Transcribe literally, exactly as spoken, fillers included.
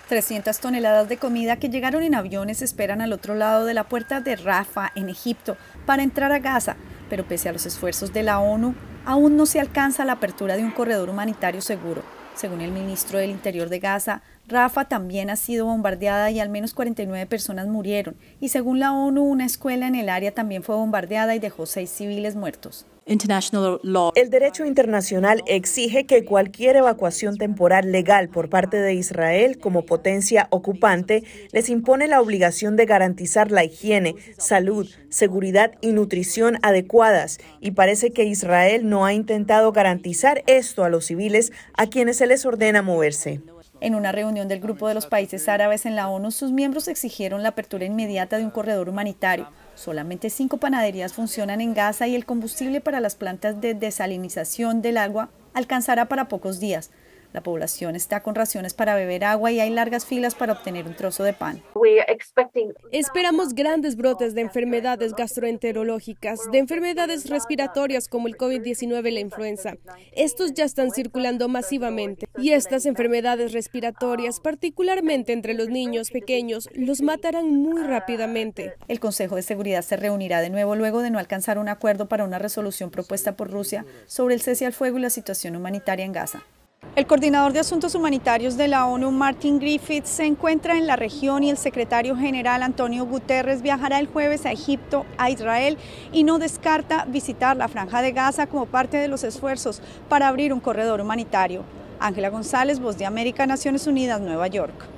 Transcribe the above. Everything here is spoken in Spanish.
trescientas toneladas de comida que llegaron en aviones esperan al otro lado de la puerta de Rafah, en Egipto, para entrar a Gaza, pero pese a los esfuerzos de la ONU, aún no se alcanza la apertura de un corredor humanitario seguro. Según el ministro del Interior de Gaza, Rafah también ha sido bombardeada y al menos cuarenta y nueve personas murieron, y según la ONU, una escuela en el área también fue bombardeada y dejó seis civiles muertos. El derecho internacional exige que cualquier evacuación temporal legal por parte de Israel como potencia ocupante les impone la obligación de garantizar la higiene, salud, seguridad y nutrición adecuadas, y parece que Israel no ha intentado garantizar esto a los civiles a quienes se les ordena moverse. En una reunión del Grupo de los Países Árabes en la ONU, sus miembros exigieron la apertura inmediata de un corredor humanitario. Solamente cinco panaderías funcionan en Gaza y el combustible para las plantas de desalinización del agua alcanzará para pocos días. La población está con raciones para beber agua y hay largas filas para obtener un trozo de pan. Esperamos grandes brotes de enfermedades gastroenterológicas, de enfermedades respiratorias como el COVID diecinueve y la influenza. Estos ya están circulando masivamente y estas enfermedades respiratorias, particularmente entre los niños pequeños, los matarán muy rápidamente. El Consejo de Seguridad se reunirá de nuevo luego de no alcanzar un acuerdo para una resolución propuesta por Rusia sobre el cese al fuego y la situación humanitaria en Gaza. El coordinador de Asuntos Humanitarios de la ONU, Martin Griffiths, se encuentra en la región y el secretario general, Antonio Guterres, viajará el jueves a Egipto, a Israel, y no descarta visitar la Franja de Gaza como parte de los esfuerzos para abrir un corredor humanitario. Ángela González, Voz de América, Naciones Unidas, Nueva York.